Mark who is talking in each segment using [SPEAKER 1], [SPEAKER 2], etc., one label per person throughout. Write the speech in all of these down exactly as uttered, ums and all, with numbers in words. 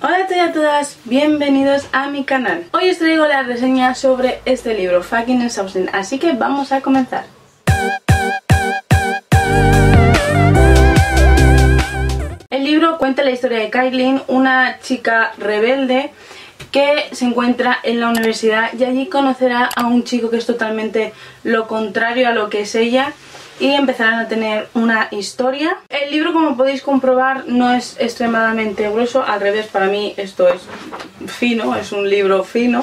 [SPEAKER 1] Hola a todos y a todas, bienvenidos a mi canal. Hoy os traigo la reseña sobre este libro, Fucking Exhausting, así que vamos a comenzar. El libro cuenta la historia de Caitlin, una chica rebelde que se encuentra en la universidad y allí conocerá a un chico que es totalmente lo contrario a lo que es ella y empezarán a tener una historia. El libro, como podéis comprobar, no es extremadamente grueso, al revés, para mí esto es fino, es un libro fino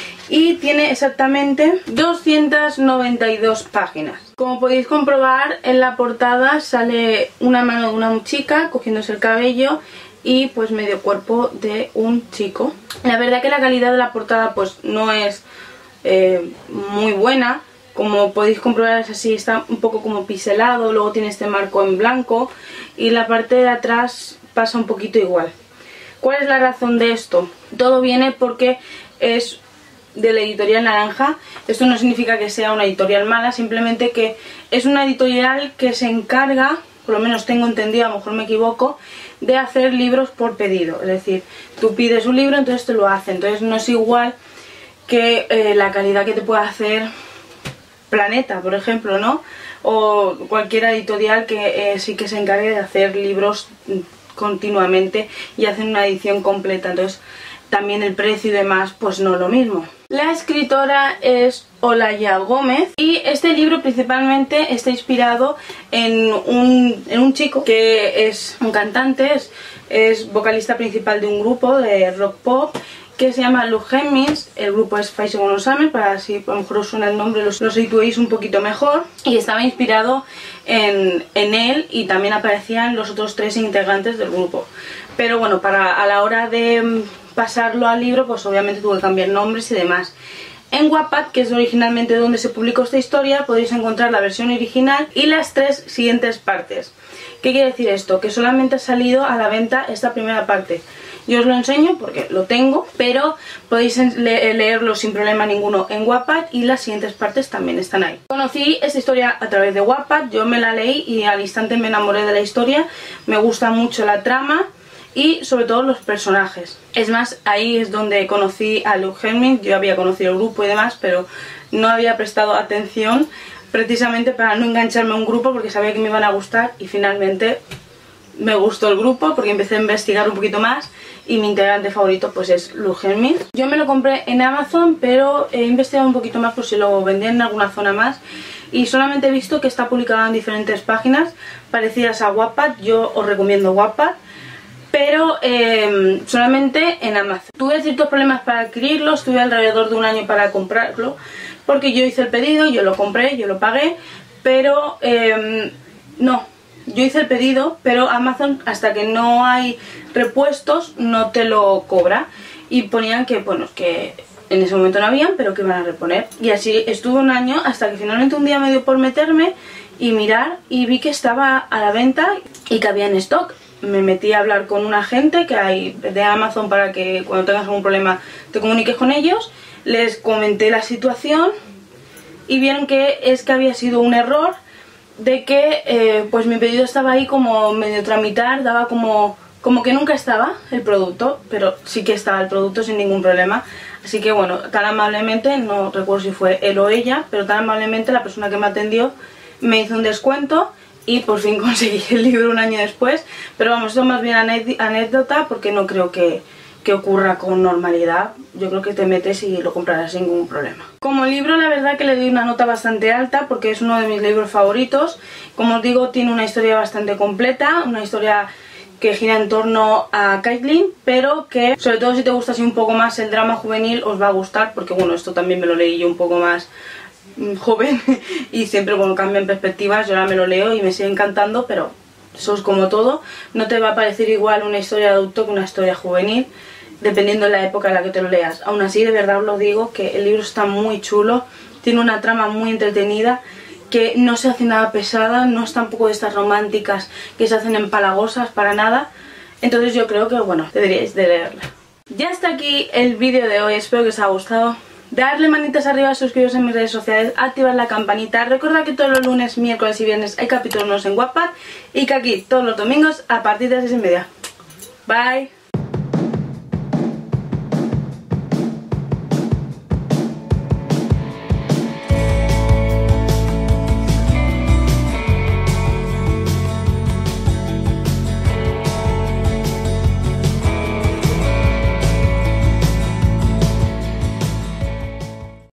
[SPEAKER 1] y tiene exactamente doscientas noventa y dos páginas. Como podéis comprobar, en la portada sale una mano de una chica cogiéndose el cabello y pues medio cuerpo de un chico. La verdad que la calidad de la portada pues no es eh, muy buena. Como podéis comprobar es así, está un poco como pixelado, luego tiene este marco en blanco y la parte de atrás pasa un poquito igual. ¿Cuál es la razón de esto? Todo viene porque es de la editorial Naranja. Esto no significa que sea una editorial mala, simplemente que es una editorial que se encarga, por lo menos tengo entendido, a lo mejor me equivoco, de hacer libros por pedido. Es decir, tú pides un libro, entonces te lo hace. Entonces no es igual que eh, la calidad que te pueda hacer Planeta, por ejemplo, ¿no? O cualquier editorial que eh, sí que se encargue de hacer libros continuamente y hacen una edición completa. Entonces también el precio y demás pues no es lo mismo. La escritora es Olaya Gómez y este libro principalmente está inspirado en un, en un chico que es un cantante, es, es vocalista principal de un grupo de rock pop que se llama Luke Hemmings. El grupo es Five Seconds of Summer, para así a lo mejor os suena el nombre, lo situéis un poquito mejor, y estaba inspirado en, en él y también aparecían los otros tres integrantes del grupo. Pero bueno, para a la hora de pasarlo al libro pues obviamente tuve que cambiar nombres y demás. En Wattpad, que es originalmente donde se publicó esta historia, podéis encontrar la versión original y las tres siguientes partes. ¿Qué quiere decir esto? Que solamente ha salido a la venta esta primera parte. Yo os lo enseño porque lo tengo, pero podéis le leerlo sin problema ninguno en Wattpad y las siguientes partes también están ahí. Conocí esta historia a través de Wattpad, yo me la leí y al instante me enamoré de la historia. Me gusta mucho la trama y sobre todo los personajes. Es más, ahí es donde conocí a Luke Hemmings. Yo había conocido el grupo y demás, pero no había prestado atención precisamente para no engancharme a un grupo porque sabía que me iban a gustar y finalmente me gustó el grupo porque empecé a investigar un poquito más y mi integrante favorito pues es Luke Hemmings. Yo me lo compré en Amazon, pero he investigado un poquito más por si lo vendían en alguna zona más y solamente he visto que está publicado en diferentes páginas parecidas a Wattpad. Yo os recomiendo Wattpad, pero eh, solamente en Amazon. Tuve ciertos problemas para adquirirlo, estuve alrededor de un año para comprarlo porque yo hice el pedido, yo lo compré, yo lo pagué, pero eh, no, yo hice el pedido, pero Amazon hasta que no hay repuestos no te lo cobra y ponían que, bueno, que en ese momento no habían, pero que iban a reponer. Y así estuve un año hasta que finalmente un día me dio por meterme y mirar y vi que estaba a la venta y que había en stock. Me metí a hablar con un agente que hay de Amazon para que cuando tengas algún problema te comuniques con ellos. Les comenté la situación y vieron que es que había sido un error, de que eh, pues mi pedido estaba ahí como medio tramitar, daba como, como que nunca estaba el producto, pero sí que estaba el producto sin ningún problema. Así que bueno, tan amablemente, no recuerdo si fue él o ella, pero tan amablemente la persona que me atendió me hizo un descuento y por fin conseguí el libro un año después. Pero vamos, eso más bien anécdota porque no creo que, que ocurra con normalidad. Yo creo que te metes y lo comprarás sin ningún problema. Como libro, la verdad que le doy una nota bastante alta porque es uno de mis libros favoritos. Como os digo, tiene una historia bastante completa, una historia que gira en torno a Caitlin, pero que sobre todo si te gusta así un poco más el drama juvenil os va a gustar, porque bueno, esto también me lo leí yo un poco más joven y siempre cuando cambian perspectivas yo ahora me lo leo y me sigue encantando, pero eso es como todo, no te va a parecer igual una historia de adulto que una historia juvenil, dependiendo de la época en la que te lo leas. Aún así, de verdad os lo digo, que el libro está muy chulo, tiene una trama muy entretenida, que no se hace nada pesada, no es tampoco de estas románticas que se hacen empalagosas para nada. Entonces yo creo que, bueno, deberíais de leerla. Ya está aquí el vídeo de hoy, espero que os haya gustado. Darle manitas arriba, suscribiros en mis redes sociales, activar la campanita. Recordad que todos los lunes, miércoles y viernes hay capítulos nuevos en Wattpad y que aquí todos los domingos a partir de las seis y media. Bye.